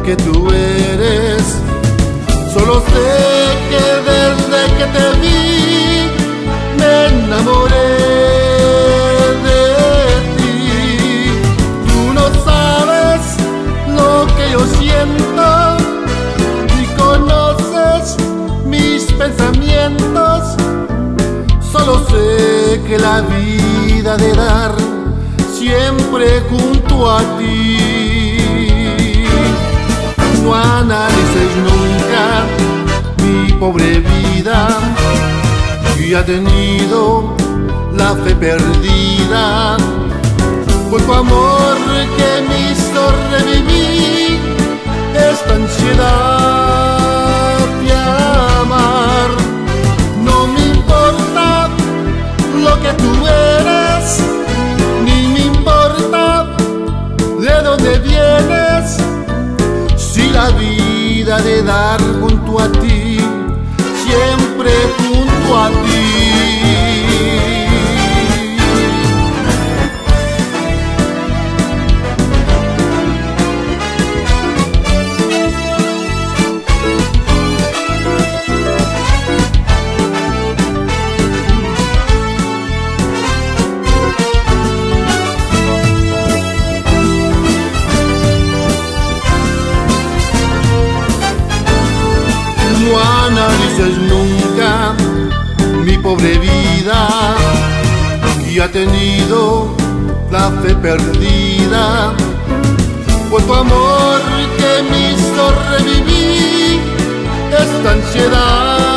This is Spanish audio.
que tú eres. Solo sé que desde que te vi me enamoré de ti. Tú no sabes lo que yo siento, ni conoces mis pensamientos. Solo sé que la vida de dar siempre junto a ti. No analices nunca mi pobre vida, que ha tenido la fe perdida. Fue tu amor que me hizo revivir esta ansiedad de amar. No me importa lo que tú eres, ni me importa de dónde vienes. Si la vida de dar junto a ti, siempre junto a ti. No analices nunca mi pobre vida, que ha tenido la fe perdida. Fue tu amor que me hizo revivir esta ansiedad